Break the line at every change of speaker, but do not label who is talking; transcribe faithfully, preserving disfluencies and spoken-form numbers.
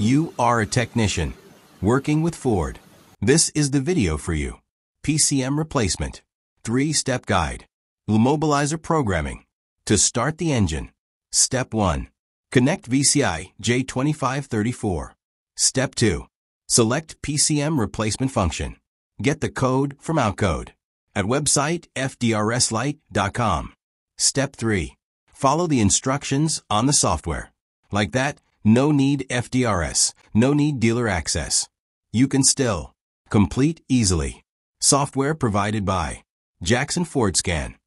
You are a technician working with Ford. This is the video for you. P C M replacement. Three-step guide. Immobilizer programming. To start the engine. Step one. Connect V C I J twenty-five thirty-four. Step two. Select P C M replacement function. Get the code from Outcode at website F D R S lite dot com. Step three. Follow the instructions on the software. Like that, no need F D R S, no need dealer access. You can still complete easily. Software provided by Jackson Ford Scan.